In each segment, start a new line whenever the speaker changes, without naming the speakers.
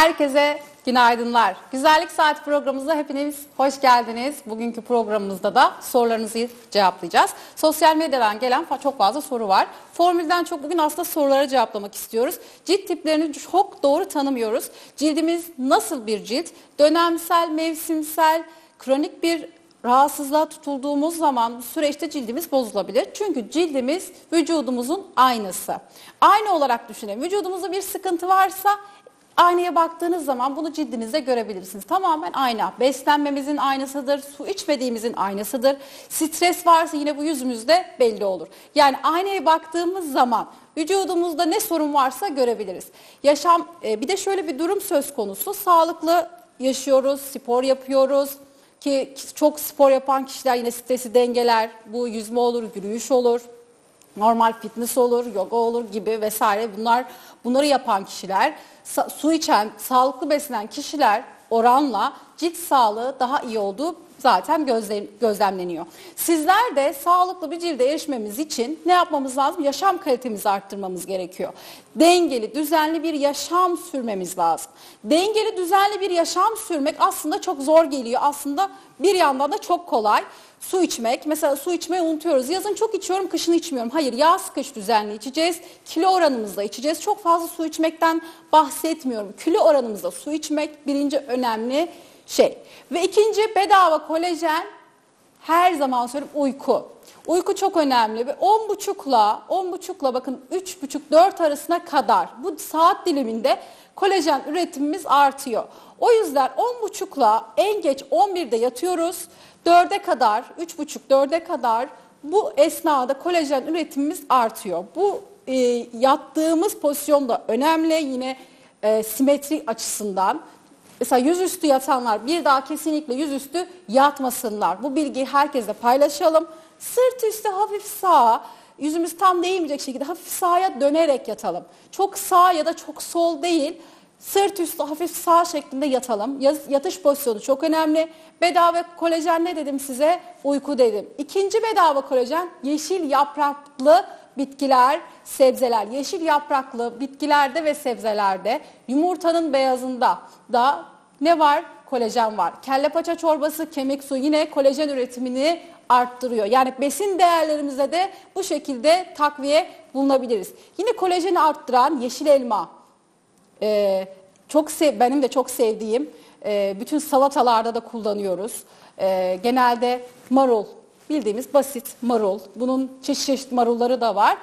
Herkese günaydınlar. Güzellik Saati programımıza hepiniz hoş geldiniz. Bugünkü programımızda da sorularınızı cevaplayacağız. Sosyal medyadan gelen çok fazla soru var. Formülden çok bugün aslında sorulara cevaplamak istiyoruz. Cilt tiplerini çok doğru tanımıyoruz. Cildimiz nasıl bir cilt? Dönemsel, mevsimsel, kronik bir rahatsızlığa tutulduğumuz zaman bu süreçte cildimiz bozulabilir. Çünkü cildimiz vücudumuzun aynası. Ayna olarak düşünün. Vücudumuzda bir sıkıntı varsa aynaya baktığınız zaman bunu cildinizde görebilirsiniz. Tamamen ayna. Beslenmemizin aynasıdır, su içmediğimizin aynasıdır. Stres varsa yine bu yüzümüzde belli olur. Yani aynaya baktığımız zaman vücudumuzda ne sorun varsa görebiliriz. Bir de şöyle bir durum söz konusu. Sağlıklı yaşıyoruz, spor yapıyoruz. Ki çok spor yapan kişiler yine stresi dengeler. Bu yüzme olur, yürüyüş olur, normal fitness olur, yoga olur gibi vesaire. Bunları yapan kişiler, su içen, sağlıklı beslenen kişiler oranla cilt sağlığı daha iyi olduğu zaten gözlemleniyor. Sizler de sağlıklı bir cilde erişmemiz için ne yapmamız lazım? Yaşam kalitemizi arttırmamız gerekiyor. Dengeli, düzenli bir yaşam sürmemiz lazım. Dengeli, düzenli bir yaşam sürmek aslında çok zor geliyor. Aslında bir yandan da çok kolay. Su içmek, mesela su içmeyi unutuyoruz. Yazın çok içiyorum, kışın içmiyorum. Hayır, yaz kış düzenli içeceğiz. Kilo oranımızda içeceğiz. Çok fazla su içmekten bahsetmiyorum. Kilo oranımızda su içmek birinci önemli şey. Ve ikinci, bedava kolajen, her zaman söyleyeyim, uyku. Uyku çok önemli ve 10.30'la bakın 3.30-4 arasına kadar bu saat diliminde kolajen üretimimiz artıyor. O yüzden 10.30'la en geç 11'de yatıyoruz. 4'e kadar, 3.30-4'e kadar bu esnada kolajen üretimimiz artıyor. Bu yattığımız pozisyon da önemli yine simetri açısından. Mesela yüzüstü yatanlar bir daha kesinlikle yüzüstü yatmasınlar. Bu bilgiyi herkesle paylaşalım. Sırt üstü hafif sağa, yüzümüz tam değmeyecek şekilde hafif sağa dönerek yatalım. Çok sağ ya da çok sol değil. Sırt üstü hafif sağ şeklinde yatalım. Yatış pozisyonu çok önemli. Bedava kolajen ne dedim size? Uyku dedim. İkinci bedava kolajen yeşil yapraklı bitkiler, sebzeler. Yeşil yapraklı bitkilerde ve sebzelerde yumurtanın beyazında da ne var? Kolajen var. Kelle paça çorbası, kemik suyu yine kolajen üretimini arttırıyor. Yani besin değerlerimize de bu şekilde takviye bulunabiliriz. Yine kolajeni arttıran yeşil elma. Benim de çok sevdiğim, bütün salatalarda da kullanıyoruz. Genelde marul, bildiğimiz basit marul. Bunun çeşit marulları da var.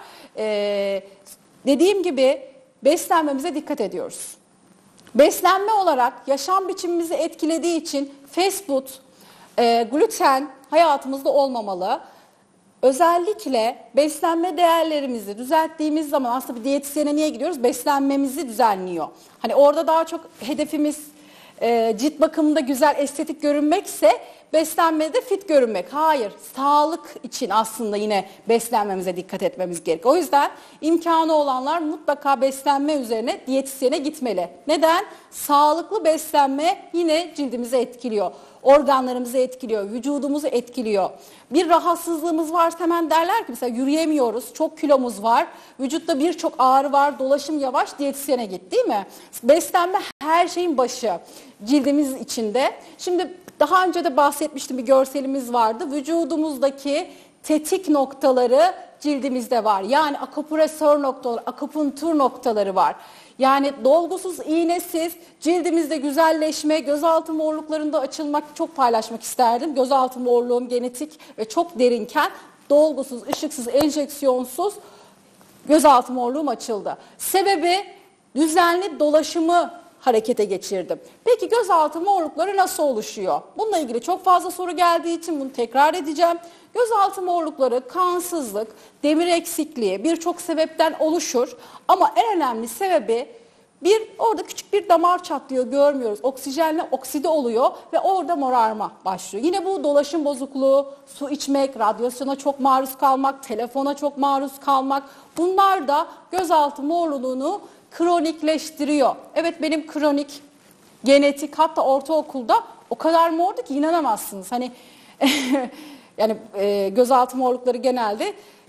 Dediğim gibi beslenmemize dikkat ediyoruz. Beslenme olarak yaşam biçimimizi etkilediği için fast food, gluten hayatımızda olmamalı. Özellikle beslenme değerlerimizi düzelttiğimiz zaman aslında bir diyetisyene niye gidiyoruz? Beslenmemizi düzenliyor. Hani orada daha çok hedefimiz cilt bakımında güzel estetik görünmekse beslenmede fit görünmek. Hayır, sağlık için aslında yine beslenmemize dikkat etmemiz gerekiyor. O yüzden imkanı olanlar mutlaka beslenme üzerine diyetisyene gitmeli. Neden? Sağlıklı beslenme yine cildimizi etkiliyor. Organlarımızı etkiliyor, vücudumuzu etkiliyor. Bir rahatsızlığımız varsa hemen derler ki mesela yürüyemiyoruz, çok kilomuz var, vücutta birçok ağrı var, dolaşım yavaş, diyetisyene git, değil mi? Beslenme her şeyin başı cildimiz içinde. Şimdi daha önce de bahsetmiştim, bir görselimiz vardı. Vücudumuzdaki tetik noktaları cildimizde var. Yani akupresör noktaları, akupunktur noktaları var. Yani dolgusuz, iğnesiz cildimizde güzelleşme, gözaltı morluklarında açılmak çok paylaşmak isterdim. Gözaltı morluğum genetik ve çok derinken dolgusuz, ışıksız, enjeksiyonsuz gözaltı morluğum açıldı. Sebebi düzenli dolaşımı harekete geçirdim. Peki gözaltı morlukları nasıl oluşuyor? Bununla ilgili çok fazla soru geldiği için bunu tekrar edeceğim. Gözaltı morlukları kansızlık, demir eksikliği birçok sebepten oluşur. Ama en önemli sebebi orada küçük bir damar çatlıyor, görmüyoruz. Oksijenle okside oluyor ve orada morarma başlıyor. Yine bu dolaşım bozukluğu, su içmek, radyasyona çok maruz kalmak, telefona çok maruz kalmak, bunlar da gözaltı morluğunu kronikleştiriyor. Evet, benim kronik, genetik, hatta ortaokulda o kadar mordu ki inanamazsınız. Hani yani gözaltı morlukları genelde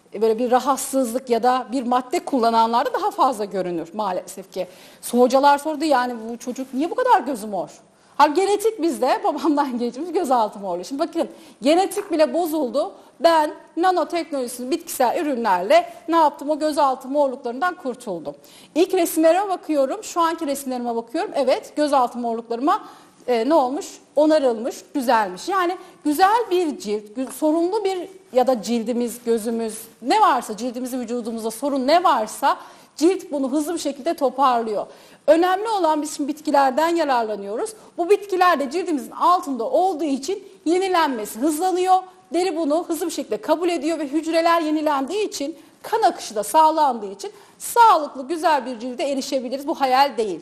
böyle bir rahatsızlık ya da bir madde kullananlarda daha fazla görünür maalesef ki. Hocalar sordu yani bu çocuk niye bu kadar gözü mor? Ha, genetik bizde babamdan geçmiş gözaltı morluğu. Şimdi bakın genetik bile bozuldu. Ben nanoteknolojisinin bitkisel ürünlerle ne yaptım? O gözaltı morluklarından kurtuldum. İlk resimlerime bakıyorum. Şu anki resimlerime bakıyorum. Evet gözaltı morluklarıma ne olmuş? Onarılmış, düzelmiş. Yani güzel bir cilt, sorunlu bir ya da cildimiz, gözümüz ne varsa cildimizin vücudumuzda sorun ne varsa cilt bunu hızlı bir şekilde toparlıyor. Önemli olan biz şimdi bitkilerden yararlanıyoruz. Bu bitkiler de cildimizin altında olduğu için yenilenmesi hızlanıyor. Deri bunu hızlı bir şekilde kabul ediyor ve hücreler yenilendiği için kan akışı da sağlandığı için sağlıklı güzel bir cilde erişebiliriz. Bu hayal değil.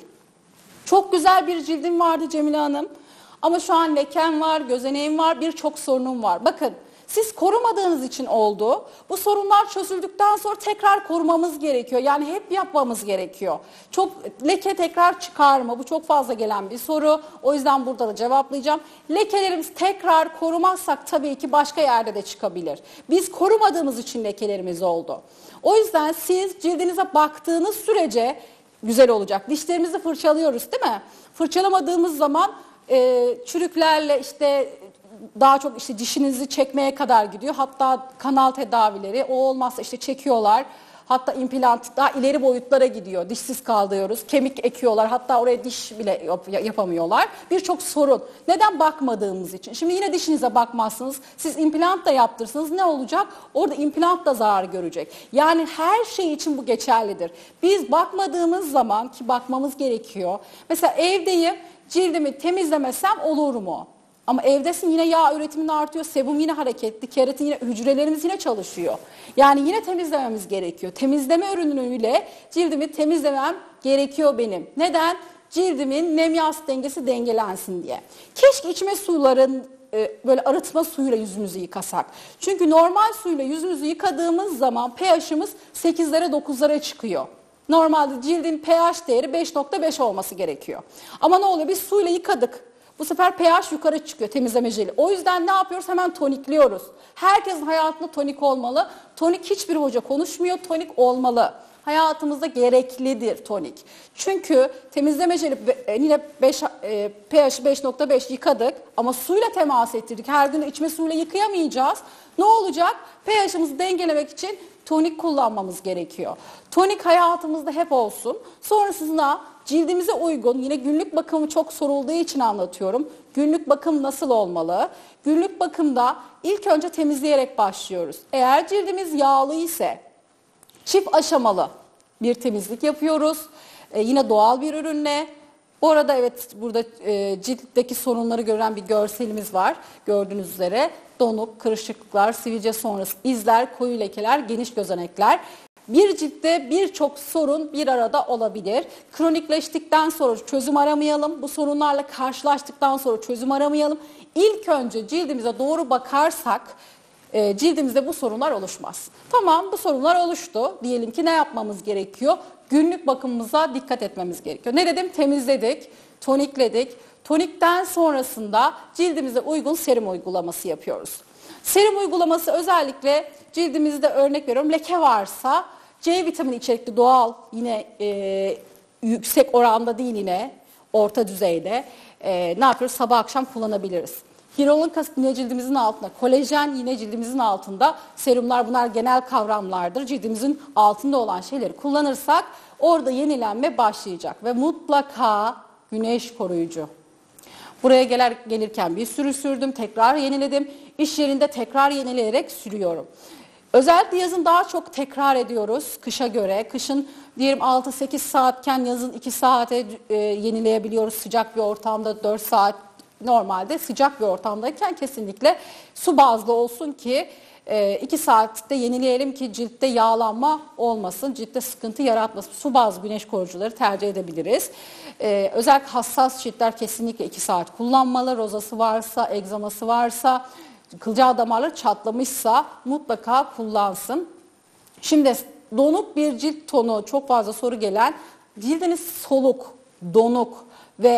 Çok güzel bir cildim vardı Cemile Hanım ama şu an lekem var, gözeneğim var, birçok sorunum var. Bakın siz korumadığınız için oldu. Bu sorunlar çözüldükten sonra tekrar korumamız gerekiyor. Yani hep yapmamız gerekiyor. Çok leke tekrar çıkar mı? Bu çok fazla gelen bir soru. O yüzden burada da cevaplayacağım. Lekelerimiz tekrar korumazsak tabii ki başka yerde de çıkabilir. Biz korumadığımız için lekelerimiz oldu. O yüzden siz cildinize baktığınız sürece güzel olacak. Dişlerimizi fırçalıyoruz değil mi? Fırçalamadığımız zaman çürüklerle işte daha çok işte dişinizi çekmeye kadar gidiyor. Hatta kanal tedavileri o olmazsa işte çekiyorlar. Hatta implant daha ileri boyutlara gidiyor. Dişsiz kalıyoruz. Kemik ekiyorlar. Hatta oraya diş bile yapamıyorlar. Birçok sorun. Neden bakmadığımız için. Şimdi yine dişinize bakmazsınız. Siz implant da yaptırsanız ne olacak? Orada implant da zarar görecek. Yani her şey için bu geçerlidir. Biz bakmadığımız zaman ki bakmamız gerekiyor. Mesela evdeyim cildimi temizlemesem olur mu? Ama evdesin yine yağ üretimin artıyor, sebum yine hareketli, keratin yine hücrelerimiz yine çalışıyor. Yani yine temizlememiz gerekiyor. Temizleme ürünüyle cildimi temizlemem gerekiyor benim. Neden? Cildimin nem yağ dengesi dengelensin diye. Keşke içme suların böyle arıtma suyuyla yüzümüzü yıkasak. Çünkü normal suyla yüzümüzü yıkadığımız zaman pH'imiz 8'lere 9'lara çıkıyor. Normalde cildin pH değeri 5.5 olması gerekiyor. Ama ne oluyor? Biz suyla yıkadık. Bu sefer pH yukarı çıkıyor temizleme jeli. O yüzden ne yapıyoruz? Hemen tonikliyoruz. Herkesin hayatında tonik olmalı. Tonik hiçbir hoca konuşmuyor. Tonik olmalı. Hayatımızda gereklidir tonik. Çünkü temizleme jeli yine pH 5.5 yıkadık ama suyla temas ettirdik. Her gün içme suyuyla yıkayamayacağız. Ne olacak? pH'imizi dengelemek için tonik kullanmamız gerekiyor. Tonik hayatımızda hep olsun. Sonrasında cildimize uygun, yine günlük bakımı çok sorulduğu için anlatıyorum. Günlük bakım nasıl olmalı? Günlük bakımda ilk önce temizleyerek başlıyoruz. Eğer cildimiz yağlı ise çift aşamalı bir temizlik yapıyoruz. Yine doğal bir ürünle. Bu arada evet burada ciltteki sorunları gören bir görselimiz var. Gördüğünüz üzere donuk, kırışıklıklar, sivilce sonrası izler, koyu lekeler, geniş gözenekler. Bir ciltte birçok sorun bir arada olabilir. Kronikleştikten sonra çözüm aramayalım. Bu sorunlarla karşılaştıktan sonra çözüm aramayalım. İlk önce cildimize doğru bakarsak cildimizde bu sorunlar oluşmaz. Tamam bu sorunlar oluştu. Diyelim ki ne yapmamız gerekiyor? Günlük bakımımıza dikkat etmemiz gerekiyor. Ne dedim? Temizledik, tonikledik. Tonikten sonrasında cildimize uygun serum uygulaması yapıyoruz. Serum uygulaması özellikle cildimizde örnek veriyorum leke varsa C vitamini içerikli doğal yine yüksek oranda değil yine orta düzeyde ne yapıyoruz? Sabah akşam kullanabiliriz. Hyaluronik asit yine cildimizin altında, kolajen yine cildimizin altında, serumlar bunlar genel kavramlardır. Cildimizin altında olan şeyleri kullanırsak orada yenilenme başlayacak ve mutlaka güneş koruyucu. Buraya gelirken bir sürü sürdüm, tekrar yeniledim. İş yerinde tekrar yenileyerek sürüyorum. Özellikle yazın daha çok tekrar ediyoruz kışa göre. Kışın diyelim 6-8 saatken yazın 2 saate yenileyebiliyoruz sıcak bir ortamda 4 saat. Normalde sıcak bir ortamdayken kesinlikle su bazlı olsun ki 2 saatte yenileyelim ki ciltte yağlanma olmasın, ciltte sıkıntı yaratmasın. Su bazlı güneş koruyucuları tercih edebiliriz. Özellikle hassas ciltler kesinlikle 2 saat kullanmalı. Rozası varsa, egzaması varsa, kılcal damarları çatlamışsa mutlaka kullansın. Şimdi donuk bir cilt tonu çok fazla soru gelen, cildiniz soluk, donuk ve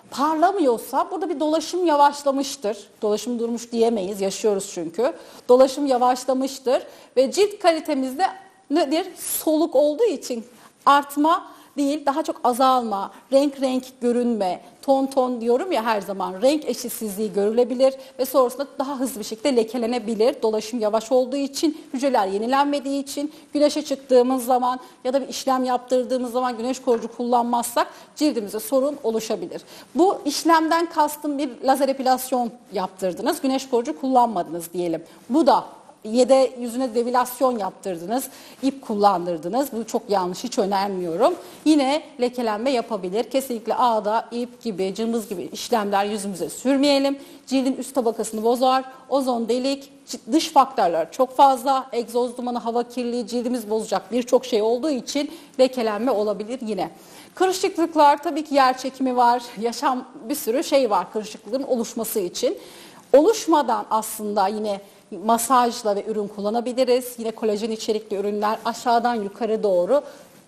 parlamıyorsa burada bir dolaşım yavaşlamıştır. Dolaşım durmuş diyemeyiz, yaşıyoruz çünkü. Dolaşım yavaşlamıştır ve cilt kalitemizde nedir? Soluk olduğu için artma değil, daha çok azalma, renk renk görünme, ton ton diyorum ya her zaman, renk eşitsizliği görülebilir ve sonrasında daha hızlı bir şekilde lekelenebilir. Dolaşım yavaş olduğu için, hücreler yenilenmediği için, güneşe çıktığımız zaman ya da bir işlem yaptırdığımız zaman güneş koruyucu kullanmazsak cildimize sorun oluşabilir. Bu işlemden kastım bir lazer epilasyon yaptırdınız, güneş koruyucu kullanmadınız diyelim. Bu da ya da yüzüne depilasyon yaptırdınız, ip kullandırdınız. Bu çok yanlış, hiç önermiyorum. Yine lekelenme yapabilir. Kesinlikle ağda, ip gibi, cımbız gibi işlemler yüzümüze sürmeyelim. Cildin üst tabakasını bozar. Ozon delik, dış faktörler çok fazla. Egzoz dumanı, hava kirliliği, cildimiz bozacak birçok şey olduğu için lekelenme olabilir yine. Kırışıklıklar, tabii ki yer çekimi var. Yaşam, bir sürü şey var kırışıklığın oluşması için. Oluşmadan aslında yine masajla ve ürün kullanabiliriz. Yine kolajen içerikli ürünler, aşağıdan yukarı doğru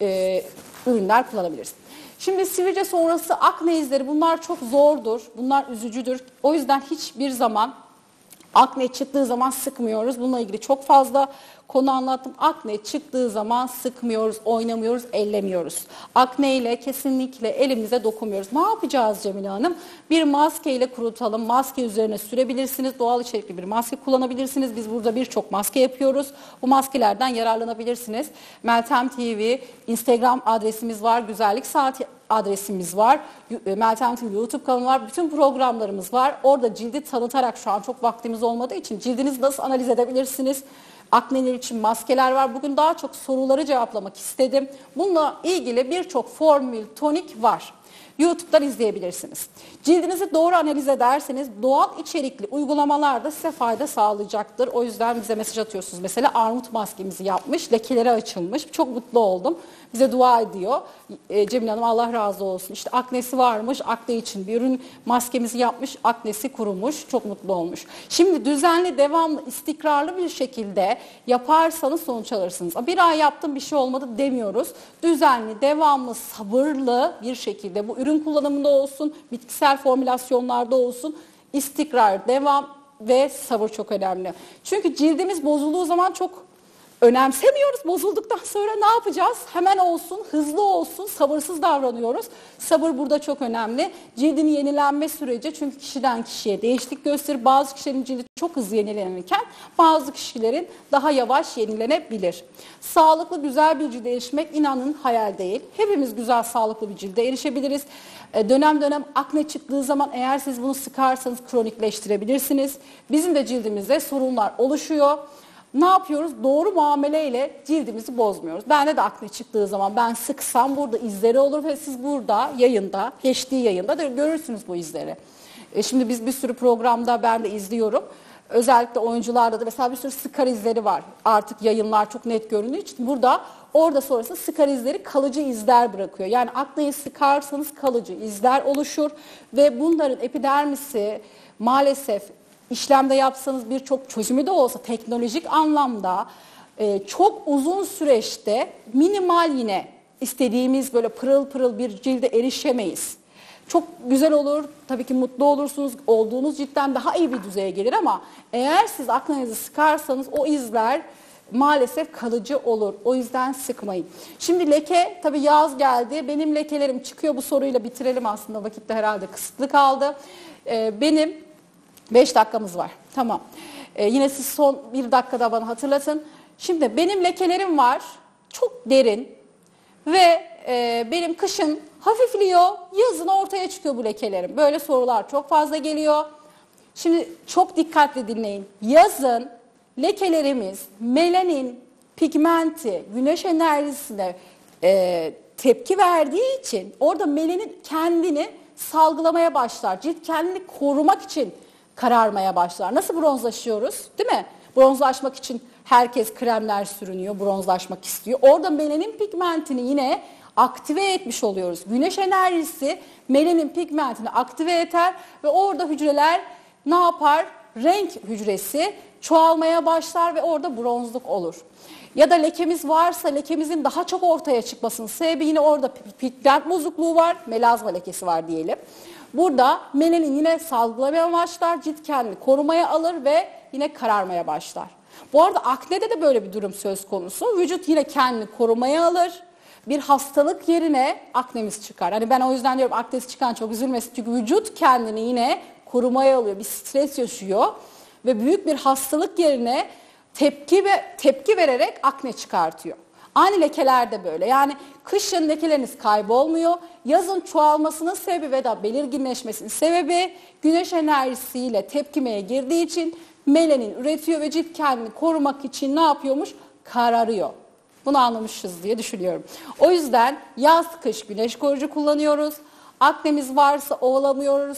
ürünler kullanabiliriz. Şimdi sivilce sonrası akne izleri, bunlar çok zordur. Bunlar üzücüdür. O yüzden hiçbir zaman akne çıktığı zaman sıkmıyoruz. Bununla ilgili çok fazla konu anlattım. Akne çıktığı zaman sıkmıyoruz, oynamıyoruz, ellemiyoruz. Akne ile kesinlikle elimize dokunmuyoruz. Ne yapacağız Cemile Hanım? Bir maske ile kurutalım. Maske üzerine sürebilirsiniz. Doğal içerikli bir maske kullanabilirsiniz. Biz burada birçok maske yapıyoruz. Bu maskelerden yararlanabilirsiniz. Meltem TV Instagram adresimiz var. Güzellik Saati adresimiz var. Meltem TV YouTube kanalı var. Bütün programlarımız var. Orada cildi tanıtarak, şu an çok vaktimiz olmadığı için, cildinizi nasıl analiz edebilirsiniz? Akneler için maskeler var. Bugün daha çok soruları cevaplamak istedim. Bununla ilgili birçok formül, tonik var. YouTube'dan izleyebilirsiniz. Cildinizi doğru analiz ederseniz doğal içerikli uygulamalar da size fayda sağlayacaktır. O yüzden bize mesaj atıyorsunuz. Mesela armut maskemizi yapmış, lekeleri açılmış. Çok mutlu oldum. Bize dua ediyor. Cemile Hanım Allah razı olsun. İşte aknesi varmış, akne için bir ürün maskemizi yapmış, aknesi kurumuş. Çok mutlu olmuş. Şimdi düzenli, devamlı, istikrarlı bir şekilde yaparsanız sonuç alırsınız. Bir ay yaptım bir şey olmadı demiyoruz. Düzenli, devamlı, sabırlı bir şekilde bu ürün kullanımında olsun, bitkisel formülasyonlarda olsun, istikrar, devam ve sabır çok önemli. Çünkü cildimiz bozulduğu zaman çok önemsemiyoruz. Bozulduktan sonra ne yapacağız? Hemen olsun, hızlı olsun, sabırsız davranıyoruz. Sabır burada çok önemli. Cildin yenilenme süreci, çünkü kişiden kişiye değişiklik gösterir. Bazı kişilerin cildi çok hızlı yenilenirken bazı kişilerin daha yavaş yenilenebilir. Sağlıklı, güzel bir cilde erişmek inanın hayal değil. Hepimiz güzel, sağlıklı bir cilde erişebiliriz. Dönem dönem akne çıktığı zaman eğer siz bunu sıkarsanız kronikleştirebilirsiniz. Bizim de cildimizde sorunlar oluşuyor. Ne yapıyoruz? Doğru muameleyle cildimizi bozmuyoruz. Bende de akne çıktığı zaman ben sıksam burada izleri olur ve siz burada yayında, geçtiği yayında da görürsünüz bu izleri. Şimdi biz bir sürü programda ben de izliyorum. Özellikle oyuncularda da mesela bir sürü skar izleri var. Artık yayınlar çok net göründüğü için orada sonrasında skar izleri kalıcı izler bırakıyor. Yani akneyi sıkarsanız kalıcı izler oluşur ve bunların epidermisi maalesef İşlemde yapsanız birçok çözümü de olsa teknolojik anlamda çok uzun süreçte minimal, yine istediğimiz böyle pırıl pırıl bir cilde erişemeyiz. Çok güzel olur, tabii ki mutlu olursunuz, olduğunuz ciltten daha iyi bir düzeye gelir ama eğer siz aknenizi sıkarsanız o izler maalesef kalıcı olur. O yüzden sıkmayın. Şimdi leke, tabii yaz geldi. Benim lekelerim çıkıyor, bu soruyla bitirelim aslında, vakit de herhalde kısıtlı kaldı. Benim 5 dakikamız var. Tamam. Yine siz son 1 dakikada bana hatırlatın. Şimdi benim lekelerim var. Çok derin. Ve benim kışın hafifliyor. Yazın ortaya çıkıyor bu lekelerim. Böyle sorular çok fazla geliyor. Şimdi çok dikkatli dinleyin. Yazın lekelerimiz melanin, pigmenti, güneş enerjisine tepki verdiği için orada melanin kendini salgılamaya başlar. Cilt kendini korumak için kararmaya başlar. Nasıl bronzlaşıyoruz, değil mi? Bronzlaşmak için herkes kremler sürünüyor, bronzlaşmak istiyor. Orada melanin pigmentini yine aktive etmiş oluyoruz. Güneş enerjisi melanin pigmentini aktive eder ve orada hücreler ne yapar? renk hücresi çoğalmaya başlar ve orada bronzluk olur. Ya da lekemiz varsa lekemizin daha çok ortaya çıkmasının sebebi yine orada pigment bozukluğu var, melazma lekesi var diyelim. Burada melanin yine salgılamaya başlar, cilt kendini korumaya alır ve yine kararmaya başlar. Bu arada aknede de böyle bir durum söz konusu. Vücut yine kendini korumaya alır. Bir hastalık yerine aknemiz çıkar. Hani ben o yüzden diyorum aknesi çıkan çok üzülmesin. Çünkü vücut kendini yine korumaya alıyor. Bir stres yaşıyor ve büyük bir hastalık yerine tepki vererek akne çıkartıyor. Aynı lekeler de böyle. Yani kışın lekeleriniz kaybolmuyor. Yazın çoğalmasının sebebi ve da belirginleşmesinin sebebi güneş enerjisiyle tepkimeye girdiği için melanin üretiyor ve cilt kendini korumak için ne yapıyormuş? Kararıyor. Bunu anlamışız diye düşünüyorum. O yüzden yaz kış güneş koruyucu kullanıyoruz. Aknemiz varsa ovalamıyoruz,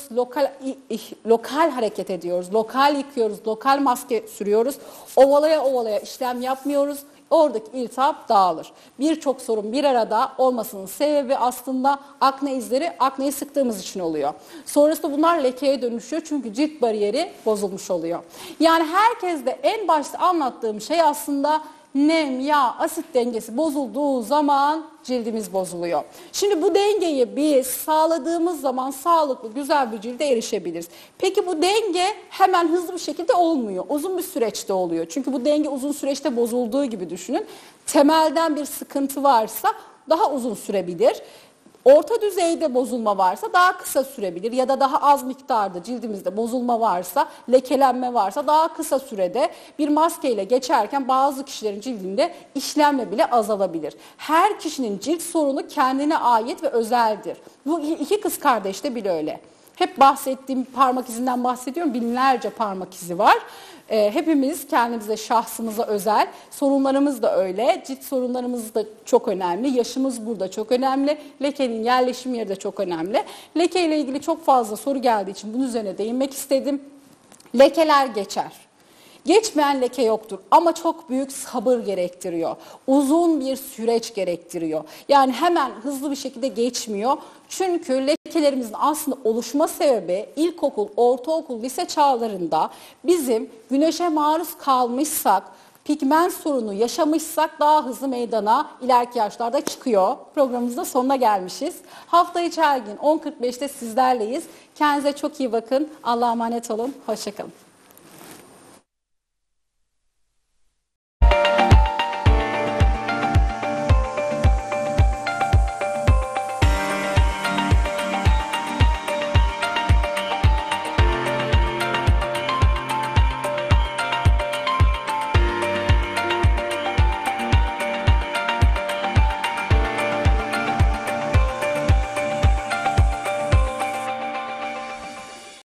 lokal hareket ediyoruz, lokal yıkıyoruz, lokal maske sürüyoruz. Ovalaya ovalaya işlem yapmıyoruz. Oradaki iltihap dağılır. Birçok sorun bir arada olmasının sebebi aslında akne izleri akneyi sıktığımız için oluyor. Sonrasında bunlar lekeye dönüşüyor çünkü cilt bariyeri bozulmuş oluyor. Yani herkeste en başta anlattığım şey aslında nem, yağ, asit dengesi bozulduğu zaman cildimiz bozuluyor. Şimdi bu dengeyi biz sağladığımız zaman sağlıklı, güzel bir cilde erişebiliriz. Peki bu denge hemen hızlı bir şekilde olmuyor. Uzun bir süreçte oluyor. Çünkü bu denge uzun süreçte bozulduğu gibi düşünün. Temelden bir sıkıntı varsa daha uzun sürebilir. Orta düzeyde bozulma varsa daha kısa sürebilir ya da daha az miktarda cildimizde bozulma varsa, lekelenme varsa daha kısa sürede bir maskeyle geçerken bazı kişilerin cildinde işlemle bile azalabilir. Her kişinin cilt sorunu kendine ait ve özeldir. Bu iki kız kardeşte bile öyle. Hep bahsettiğim parmak izinden bahsediyorum. Binlerce parmak izi var. Hepimiz kendimize, şahsımıza özel. Sorunlarımız da öyle. Cilt sorunlarımız da çok önemli. Yaşımız burada çok önemli. Lekenin yerleşim yeri de çok önemli. Leke ile ilgili çok fazla soru geldiği için bunun üzerine değinmek istedim. Lekeler geçer. Geçmeyen leke yoktur ama çok büyük sabır gerektiriyor. Uzun bir süreç gerektiriyor. Yani hemen hızlı bir şekilde geçmiyor. Çünkü lekelerimizin aslında oluşma sebebi ilkokul, ortaokul, lise çağlarında bizim güneşe maruz kalmışsak, pigment sorunu yaşamışsak daha hızlı meydana ileriki yaşlarda çıkıyor. Programımızda sonuna gelmişiz. Hafta içi her gün 10.45'te sizlerleyiz. Kendinize çok iyi bakın. Allah'a emanet olun. Hoşça kalın.